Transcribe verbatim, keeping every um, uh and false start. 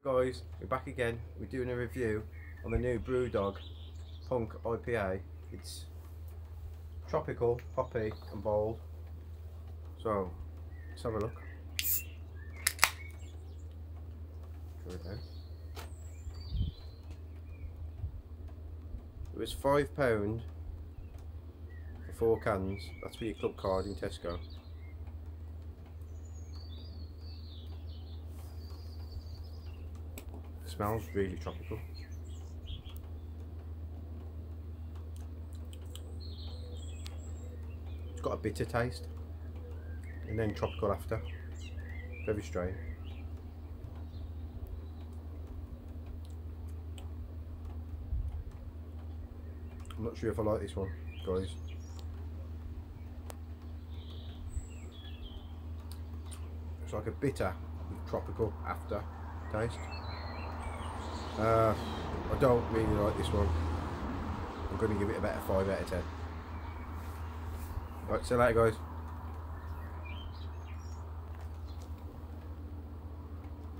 Guys, we're back again. We're doing a review on the new Brew Punk I P A. It's tropical, hoppy and bold. So, let's have a look. It was five pound for four cans. That's for your club card in Tesco. It smells really tropical. It's got a bitter taste and then tropical after. Very strange. I'm not sure if I like this one, guys. It's like a bitter with tropical after taste. Uh, I don't really like this one. I'm going to give it about a five out of ten. Right, see you later, guys.